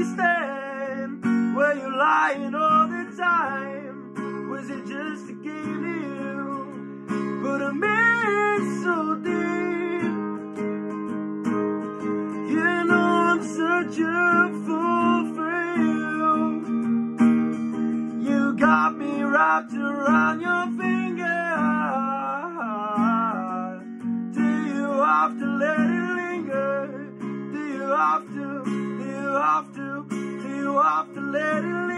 stand where you're lying all the time? Was it just a game to you? But I'm in so deep. You know I'm such a fool for you. You got me wrapped around your finger. Do you have to let it linger? Do you have to let it linger?